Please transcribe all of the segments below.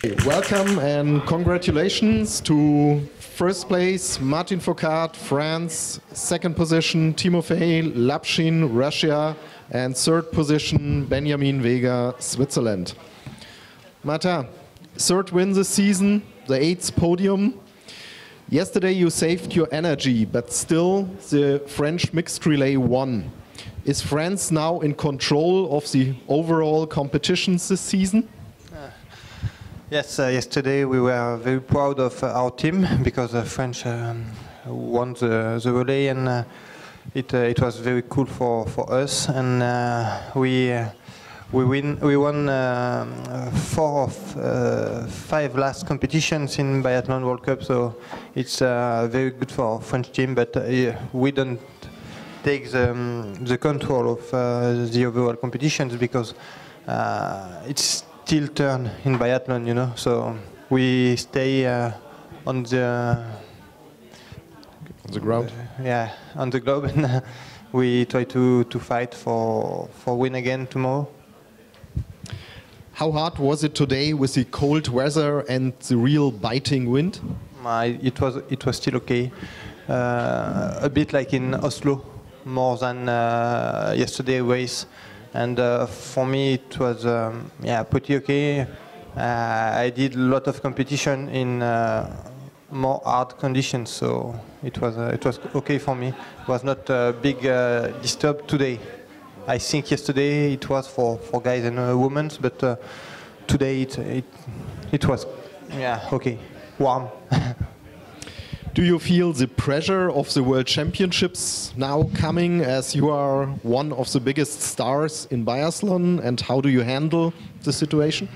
Welcome and congratulations to first place Martin Fourcade, France, second position Timofey Lapshin, Russia, and third position Benjamin Vega, Switzerland. Martin, third win this season, the 8th podium. Yesterday you saved your energy, but still the French mixed relay won. Is France now in control of the overall competitions this season? Yes, yesterday we were very proud of our team because the French won the relay, and it was very cool for us. And we won 4 of 5 last competitions in Biathlon World Cup, so it's very good for our French team. But we don't take the control of the overall competitions because it's still turn in biathlon, you know. So we stay on the ground. Yeah, on the globe, and we try to fight for win again tomorrow. How hard was it today with the cold weather and the real biting wind? It was still okay. A bit like in Oslo, more than yesterday race. And for me, it was pretty okay. I did a lot of competition in more hard conditions, so it was okay for me. It was not a big disturb today. I think yesterday it was for guys and women, but today it was okay, warm. Do you feel the pressure of the World Championships now coming, as you are one of the biggest stars in biathlon, and how do you handle the situation?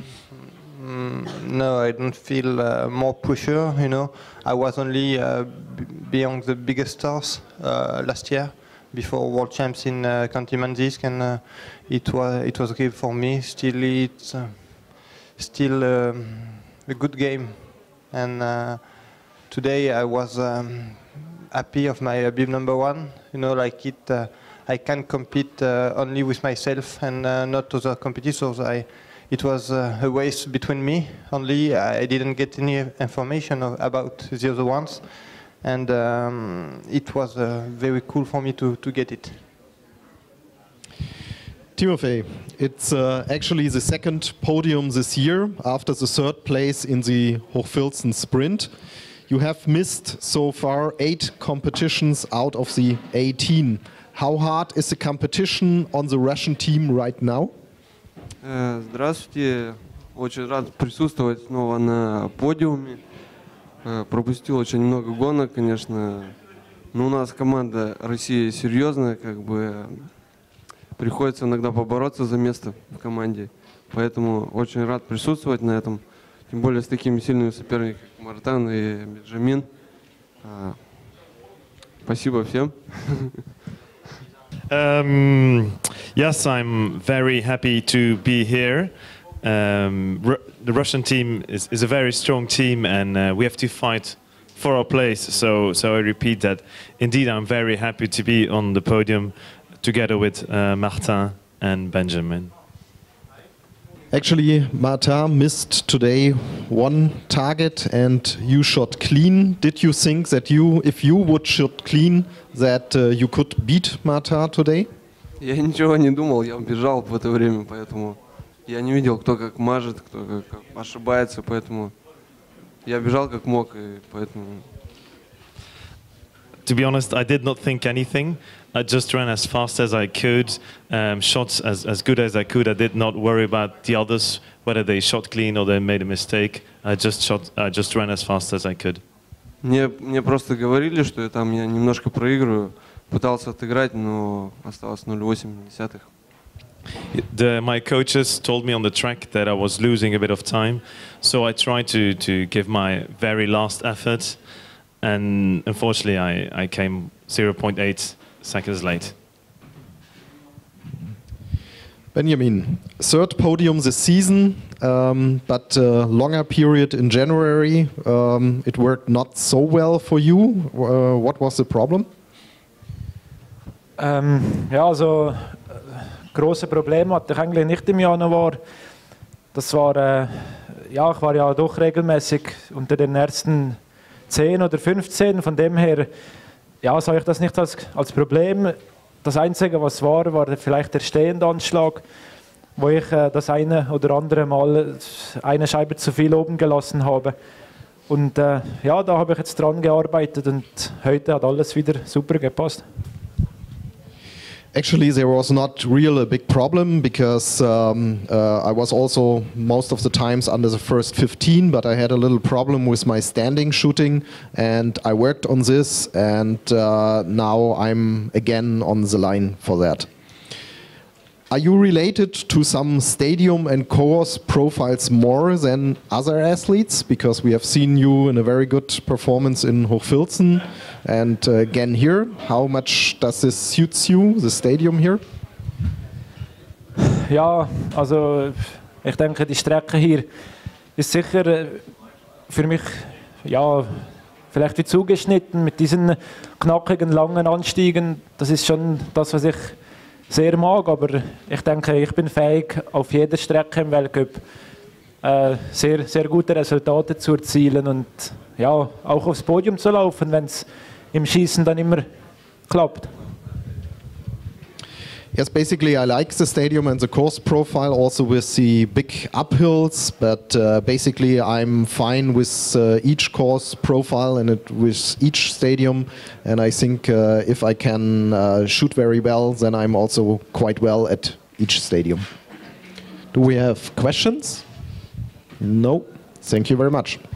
No, I don't feel more pressure, you know. I was only beyond the biggest stars last year, before World Champs in Khanty-Mansisk, and it was okay for me. It's still a good game, and today I was happy of my bib number 1. You know, like I can compete only with myself and not other competitors. It was a race between me. Only I didn't get any information about the other ones, and it was very cool for me to get it. Timofey, it's actually the second podium this year after the third place in the Hochfilzen sprint. You have missed so far 8 competitions out of the 18. How hard is the competition on the Russian team right now? Здравствуйте. Очень рад присутствовать снова на подиуме. Пропустил очень много гонок, конечно. Но у нас команда России серьезная, как бы приходится иногда побороться за место в команде. Поэтому очень рад присутствовать на этом. Тем более с такими сильными соперниками, как Мартан и Бенджамин. Спасибо всем. Yes, I'm very happy to be here. The Russian team is a very strong team, and we have to fight for our place. So I repeat that. Indeed, I'm very happy to be on the podium together with Martin and Benjamin. Actually, Martin missed today 1 target and you shot clean. Did you think that if you would shoot clean, that you could beat Martin today? Я ничего не думал, я бежал в это время, поэтому я не видел, кто как мажет, кто как ошибается, поэтому я бежал как мог, и поэтому... To be honest, I did not think anything. I just ran as fast as I could, shots as good as I could. I did not worry about the others, whether they shot clean or they made a mistake. I just ran as fast as I could. Мне просто говорили, что я немножко проигрываю. Пытался отыграть, но осталось 0,8. My coaches told me on the track that I was losing a bit of time, so I tried to give my very last effort, and unfortunately I came 0.8 seconds late. Benjamin, third podium this season, but a longer period in January. It worked not so well for you. What was the problem? Ja, also große Probleme hatte ich eigentlich nicht im Januar. Das war ja, ich war ja doch regelmäßig unter den ersten 10 oder 15, von dem her ja, sah ich das nicht als Problem. Das Einzige, was war vielleicht der Stehendanschlag, wo ich das eine oder andere Mal eine Scheibe zu viel oben gelassen habe. Und ja, da habe ich jetzt dran gearbeitet und heute hat alles wieder super gepasst. Actually, there was not really a big problem because I was also most of the times under the first 15, but I had a little problem with my standing shooting, and I worked on this, and now I'm again on the line for that. Are you related to some stadium and course profiles more than other athletes? Because we have seen you in a very good performance in Hochfilzen and again here. How much does this suits you, the stadium here? Ja, also ich denke, die Strecke hier ist sicher für mich ja, vielleicht wie zugeschnitten mit diesen knackigen, langen Anstiegen. Das ist schon das, was ich sehr mag, aber ich denke, ich bin fähig, auf jeder Strecke im Weltcup sehr, sehr gute Resultate zu erzielen und ja, auch aufs Podium zu laufen, wenn es im Schießen dann immer klappt. Yes, basically I like the stadium and the course profile also with the big uphills, but basically I'm fine with each course profile and with each stadium, and I think if I can shoot very well, then I'm also quite well at each stadium. Do we have questions? No? Thank you very much.